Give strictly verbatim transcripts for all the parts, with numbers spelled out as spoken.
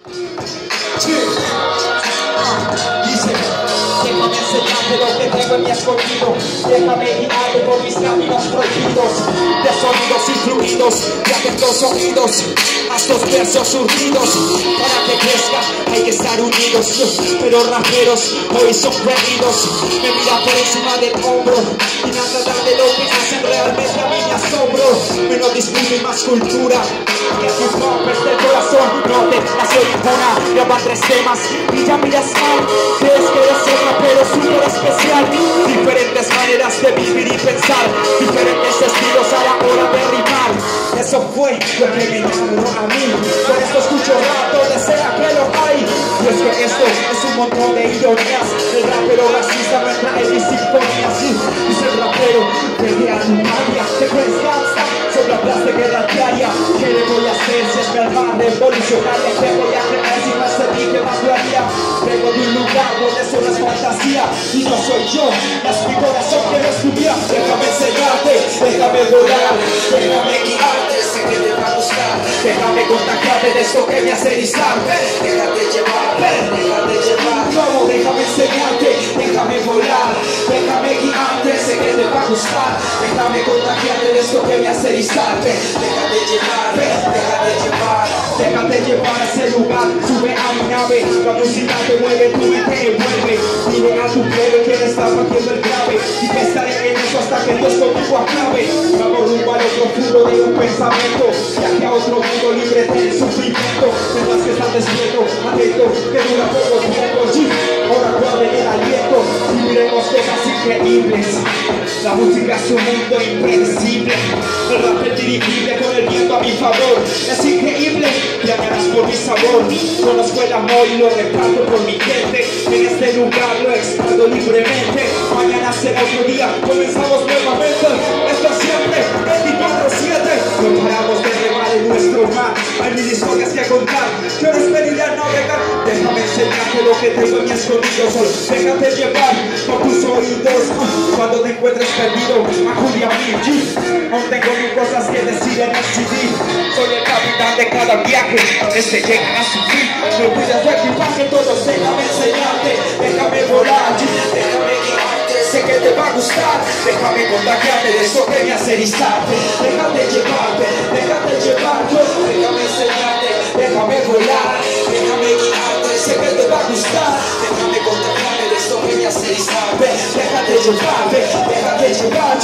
Dice, déjame enseñarte lo que tengo en mi escondido. Déjame guiarte por mis caminos prohibidos. De sonidos influidos, de atentos oídos, a estos versos surgidos. Para que crezca hay que estar unidos. Pero raperos hoy son perdidos. Me miran por encima del hombro y nada de lo que hacen realmente a mí me asombro. Menos disciplina y más cultura. Que tus rompes del corazón no te nació ninguna. Graban tres temas y ya miras mal. Crees que eres un rapero súper especial. Diferentes maneras de vivir y pensar, diferentes estilos a la hora de rimar. Eso fue lo que me enamoró a mí. Por esto escucho rap donde sea que lo hay. Y es que esto es un montón de ironías. El rapero racista no entra en mis sinfonías. Dice el rapero, vete a tu patria. Te crees gangsta, solo hablas de guerra diaria. ¿Qué le voy a hacer si es mi alma revolucionaria? ¿Qué voy a creer si no es de mí que más lo haría? Vengo de un lugar donde solo es fantasía y no soy yo, es mi corazón que no estudia. Déjame enseñarte, déjame volar, déjame guiarte, sé que te va a gustar. Déjame contagiarte de esto que me hace erizar. Déjate llevar, déjate llevar. ¿Cómo? Déjame enseñarte, déjame volar, déjame guiarte, sé que te va a gustar. Déjame contagiarte de esto que me hace erizar. Déjate llevar, déjate llevar. Déjate llevar a ese lugar, sube a mi nave. La música te mueve, tu mente envuelve. Dile a tu pueblo que está partiendo el grave y que estaré en eso hasta que Dios contigo acabe. Vamos rumbo al otro futuro de un pensamiento, ya que a otro mundo libre del sufrimiento. Tendrás que estar despierto, atento, que dura poco tiempo. Ahora guarden el aliento y miremos cosas increíbles. La música es un mundo impredecible. El rap es dirigible con el viento a mi favor. Es increíble, llamarás por mi sabor. Conozco el amor y lo reparto por mi gente. En este lugar lo expando libremente. Mañana será otro día, comenzamos nuevamente. Esto es siempre veinticuatro siete. No paramos de remar en nuestro mar. Hay mil historias que contar. Quiero venir a navegar. Déjame enseñarte lo que tengo en mi escondido. Solo déjate llevar por tus oídos. Cuando te encuentres perdido, acude a mí. Aún tengo mil cosas que decir en el C D. Soy el capitán de cada viaje. Este llega a su fin. No cuides tu equipaje, todos déjame enseñarte. Déjame volar, déjame guiarte. Sé que te va a gustar. Déjame contagiarte de eso que me hace erizarte. Déjate llevarte, déjate llevar. Déjame enseñarte, déjame volar. Déjame guiarte, sé que te va a gustar. Déjame contagiarte de eso que me hace erizarte. Déjate llevarte, déjate llevar.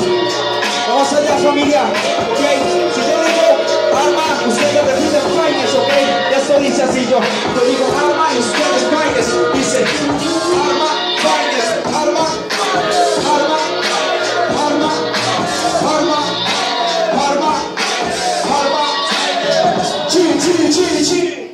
Vamos allá, familia, ok. Si yo digo arma, ustedes repiten finest, ok. Eso dice así yo. Yo digo arma y ustedes finest. Dice arma, finest, arma, arma, arma, arma, arma, arma. Chi, chi, chi, chi.